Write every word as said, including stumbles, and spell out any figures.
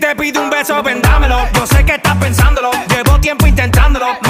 te pide un beso, vendámelo. Yo sé que estás pensándolo, llevo tiempo intentándolo.